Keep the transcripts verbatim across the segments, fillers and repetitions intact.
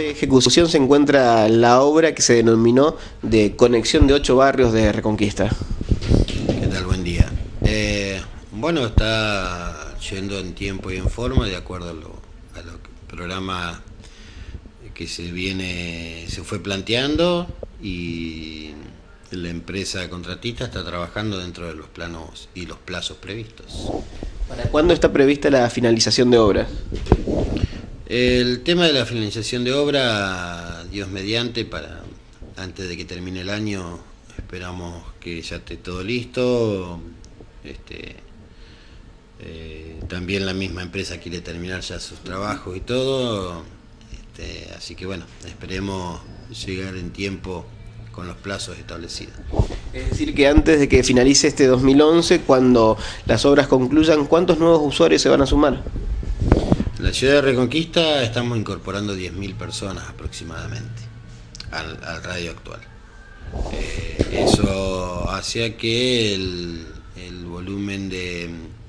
de ejecución se encuentra la obra que se denominó de conexión de ocho barrios de Reconquista. ¿Qué tal? Buen día. Eh, bueno, está yendo en tiempo y en forma de acuerdo a lo, a lo que el programa que se viene, se fue planteando, y la empresa contratista está trabajando dentro de los planos y los plazos previstos. ¿Para cuándo está prevista la finalización de obra? El tema de la finalización de obra, Dios mediante, para antes de que termine el año, esperamos que ya esté todo listo. Este, eh, también la misma empresa quiere terminar ya sus trabajos y todo, este, así que bueno, esperemos llegar en tiempo con los plazos establecidos. Es decir, que antes de que finalice este dos mil once, cuando las obras concluyan, ¿cuántos nuevos usuarios se van a sumar? En la ciudad de Reconquista estamos incorporando diez mil personas aproximadamente al, al radio actual. Eh, eso hacía que el, el volumen de, eh,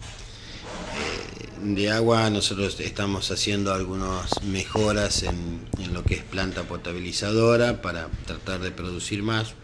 de agua, nosotros estamos haciendo algunas mejoras en, en lo que es planta potabilizadora para tratar de producir más.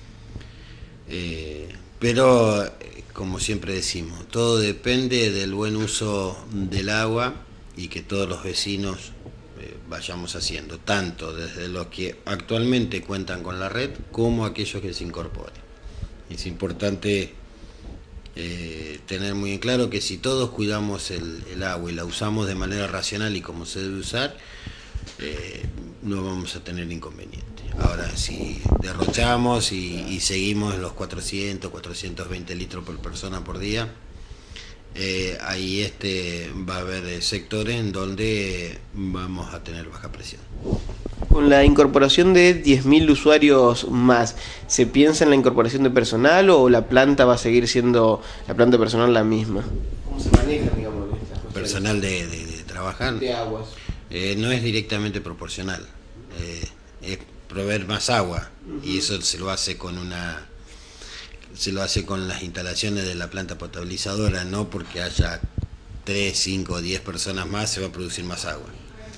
Eh, pero, eh, como siempre decimos, todo depende del buen uso del agua y que todos los vecinos eh, vayamos haciendo, tanto desde los que actualmente cuentan con la red como aquellos que se incorporen. Es importante eh, tener muy en claro que si todos cuidamos el, el agua y la usamos de manera racional y como se debe usar, eh, no vamos a tener inconveniente. Ahora, si derrochamos y, y seguimos los cuatrocientos, cuatrocientos veinte litros por persona por día, Eh, ahí este, va a haber sectores en donde vamos a tener baja presión. Con la incorporación de diez mil usuarios más, ¿se piensa en la incorporación de personal o la planta va a seguir siendo la planta personal la misma? ¿Cómo se maneja, digamos, estas cosas? Personal de, de, de trabajar de aguas. Eh, no es directamente proporcional, eh, es proveer más agua, uh-huh. Y eso se lo hace con una se lo hace con las instalaciones de la planta potabilizadora, no porque haya tres, cinco o diez personas más se va a producir más agua.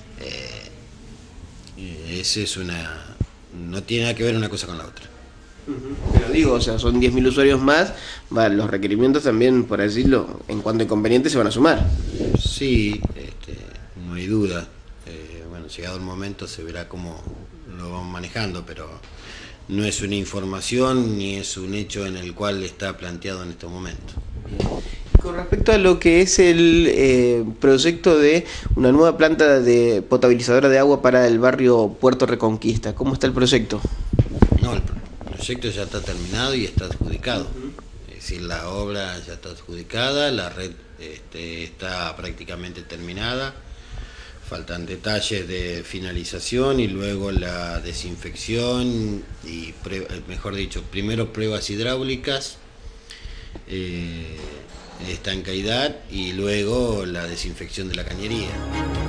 Eh, ese es una, no tiene nada que ver una cosa con la otra. Pero digo, o sea, son diez mil usuarios más, va, los requerimientos también, por decirlo, en cuanto a inconvenientes se van a sumar. Sí, este, no hay duda. Eh, bueno, llegado el momento se verá cómo lo vamos manejando, pero no es una información ni es un hecho en el cual está planteado en este momento. Con respecto a lo que es el eh, proyecto de una nueva planta de potabilizadora de agua para el barrio Puerto Reconquista, ¿cómo está el proyecto? No, el proyecto ya está terminado y está adjudicado. Uh-huh. Es decir, la obra ya está adjudicada, la red este, está prácticamente terminada. Faltan detalles de finalización y luego la desinfección y, mejor dicho, primero pruebas hidráulicas, eh, estancaidad y luego la desinfección de la cañería.